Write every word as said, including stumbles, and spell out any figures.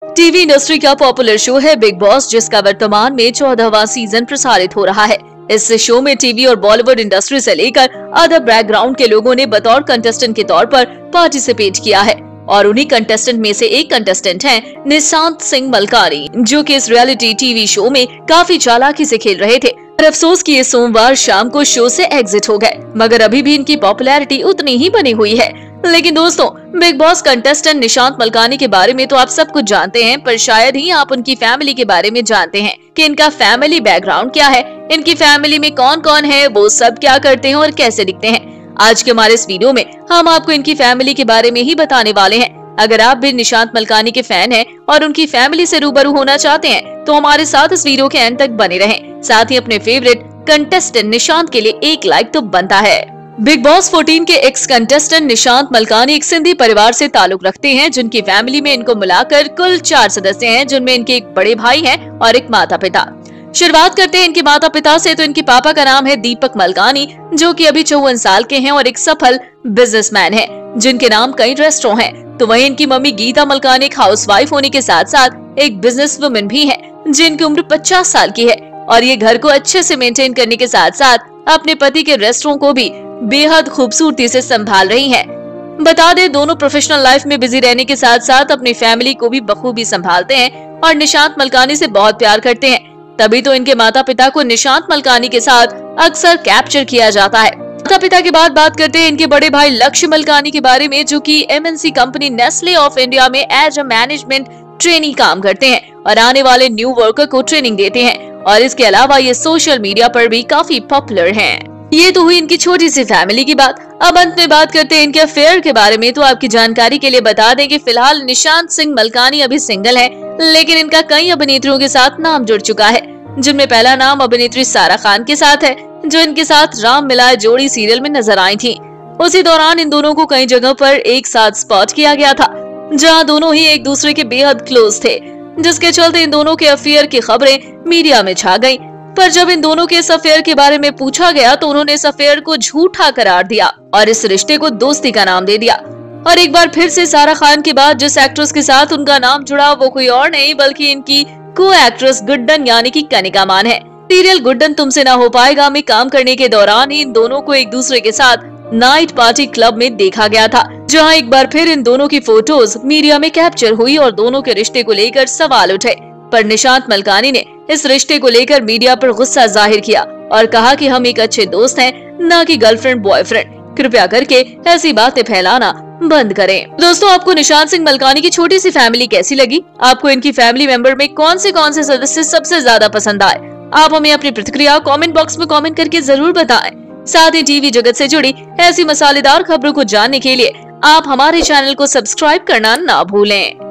TV industry का popular show है Big Boss, जिसका वर्तमान में चौदहवां सीजन प्रसारित हो रहा है। इस शो में टीवी और बॉलीवुड इंडस्ट्री से लेकर अदर बैकग्राउंड के लोगों ने बतौर कंटेस्टेंट के तौर पर पार्टिसिपेट किया है और उन्हीं कंटेस्टेंट में से एक कंटेस्टेंट हैं निशांत सिंह मलकानी, जो कि इस रियलिटी टीवी शो में काफी चालाकी से खेल रहे थे। पर अफसोस कि ये सोमवार शाम को शो से एग्जिट हो गए, मगर अभी भी इनकी पॉपुलैरिटी उतनी ही बनी हुई है। लेकिन दोस्तों, Big Boss contestant Nishant Malkani के बारे में तो आप सब कुछ जानते हैं, पर शायद ही आप उनकी फैमिली के बारे में जानते हैं कि इनका फैमिली बैकग्राउंड क्या है, इनकी फैमिली में कौन कौन है, वो सब क्या करते हैं और कैसे दिखते हैं। आज के हमारे इस वीडियो में हम आपको इनकी फैमिली के बारे में ही बताने वाले हैं। अगर आप भी निशांत मलकानी के फैन हैं और उनकी फैमिली से रूबरू होना चाहते हैं, तो हमारे साथ इस वीडियो के एंड तक बने रहें। साथ ही अपने फेवरेट कंटेस्टेंट निशांत के लिए एक लाइक तो बनता है। बिग बॉस चौदह के एक्स कंटेस्टेंट निशांत मलकानी एक सिंधी परिवार से ताल्लुक रखते हैं, जिनकी फैमिली में इनको मिलाकर कुल चार सदस्य हैं, जिनमें इनके एक बड़े भाई हैं और एक माता पिता। शुरुआत करते हैं इनके माता पिता से। तो इनके पापा का नाम है दीपक मलकानी, जो कि अभी चौवन साल के हैं और एक सफल बिजनेसमैन हैं, जिनके नाम कई रेस्टोरेंट हैं। तो वहीं इनकी मम्मी गीता मलकानी एक हाउसवाइफ होने के साथ साथ एक बिजनेस वुमन भी है, जिनकी उम्र पचास साल की है और ये घर को अच्छे से मेंटेन करने के साथ साथ अपने पति के रेस्टोरेंट को भी बेहद खूबसूरती से संभाल रही हैं। बता दें, दोनों प्रोफेशनल लाइफ में बिजी रहने के साथ साथ अपनी फैमिली को भी बखूबी संभालते हैं और निशांत मलकानी से बहुत प्यार करते हैं। तभी तो इनके माता पिता को निशांत मलकानी के साथ अक्सर कैप्चर किया जाता है। माता पिता के बाद बात करते हैं इनके बड़े भाई लक्ष्य मलकानी के बारे में, जो कि MNC company Nestle of India में एज अ मैनेजमेंट ट्रेनी काम करते हैं और आने वाले न्यू वर्कर को ट्रेनिंग देते हैं। और इसके अलावा ये सोशल मीडिया पर भी काफी पॉपुलर हैं। ये तो हुई इनकी छोटी सी फैमिली की बात। अब अंत में बात करते हैं इनके अफेयर के बारे में। तो आपकी जानकारी के लिए बता दें कि फिलहाल निशांत सिंह मलकानी अभी सिंगल है, लेकिन इनका कई अभिनेत्रियों के साथ नाम जुड़ चुका है, जिनमें पहला नाम अभिनेत्री सारा खान के साथ है, जो इनके साथ राम मिलाए जोड़ी सीरियल में नजर आई थी। उसी दौरान इन दोनों को कई जगह पर एक साथ स्पॉट किया गया था, जहां दोनों ही एक दूसरे के बेहद क्लोज थे, जिसके चलते इन दोनों के अफेयर की खबरें मीडिया में छा गईं। पर जब इन दोनों के इस अफेयर के बारे में पूछा गया, तो उन्होंने इस अफेयर को झूठा करार दिया और इस रिश्ते को दोस्ती का नाम दे दिया। और एक बार फिर से सारा खान के बाद जिस एक्ट्रेस के साथ उनका नाम जुड़ा, वो कोई और नहीं बल्कि इनकी को एक्ट्रेस गुड्डन यानी कि कनिका मान है। सीरियल गुड्डन तुमसे ना हो पाएगा में काम करने के दौरान ही इन दोनों को एक दूसरे के साथ नाइट पार्टी क्लब में देखा गया था, जहां एक बार फिर इन दोनों की फोटोज मीडिया में कैप्चर हुई और दोनों के रिश्ते को लेकर सवाल उठे। पर निशांत मलकानी ने इस रिश्ते को लेकर मीडिया पर गुस्सा जाहिर किया और कहा कि हम एक अच्छे दोस्त हैं, न कि गर्लफ्रेंड बॉयफ्रेंड। कृपया करके ऐसी बातें फैलाना बंद करें। दोस्तों, आपको निशांत सिंह मलकानी की छोटी सी फैमिली कैसी लगी? आपको इनकी फैमिली मेंबर में कौन से कौन से सदस्य सबसे ज्यादा पसंद आए? आप हमें अपनी प्रतिक्रिया कमेंट बॉक्स में कमेंट करके जरूर बताएं। साथ ही टीवी जगत से जुड़ी ऐसी मसालेदार खबरों को जानने के लिए आप हमारे चैनल को सब्सक्राइब करना ना भूलें।